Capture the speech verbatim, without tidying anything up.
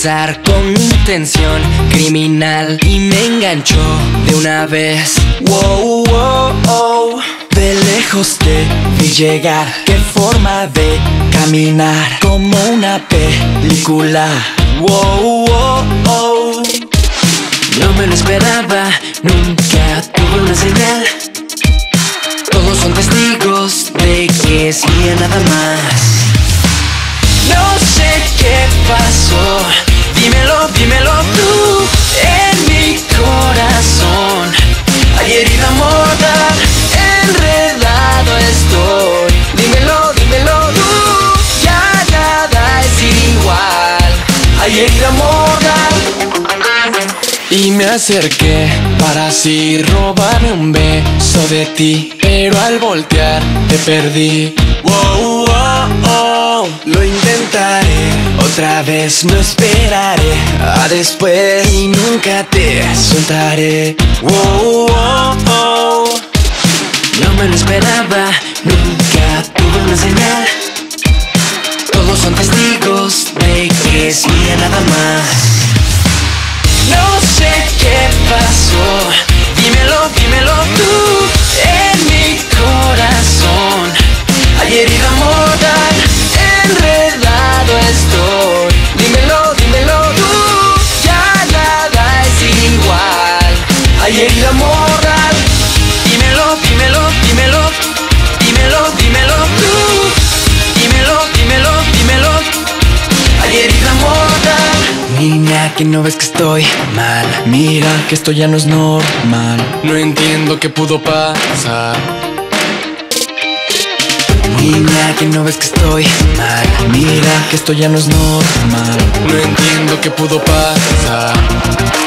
besar con intención criminal y me enganchó de una vez. Wow, wow, wow. De lejos te vi llegar, qué forma de caminar, como una película. Wow, wow, wow. No me lo esperaba, nunca tuve una señal. Todos son testigos de que es mía nada más. No sé qué pasó, dímelo, dímelo tú. En mi corazón hay herida mortal, enredado estoy. Dímelo, dímelo tú, ya nada es igual. Hay herida mortal. Y me acerqué para así robarme un beso de ti, pero al voltear te perdí. Wow, wow, wow. Lo intentaré otra vez, no esperaré a después y nunca te soltaré. Wow, wow, wow. No me lo esperaba, nunca tuve una señal. Todos son testigos de que es mía nada más. No sé qué pasó, dímelo, dímelo tú. En mi corazón hay herida mortal, enredado estoy. Dímelo, dímelo tú, ya nada es igual. Hay herida mortal. Dímelo, dímelo, dímelo, dímelo, dímelo tú. Dímelo, dímelo, dímelo. Hay herida mortal. Niña, que no ves que estoy mal. Mira que esto ya no es normal. No entiendo qué pudo pasar. Niña, que no ves que estoy mal. Mira que esto ya no es normal. No entiendo qué pudo pasar.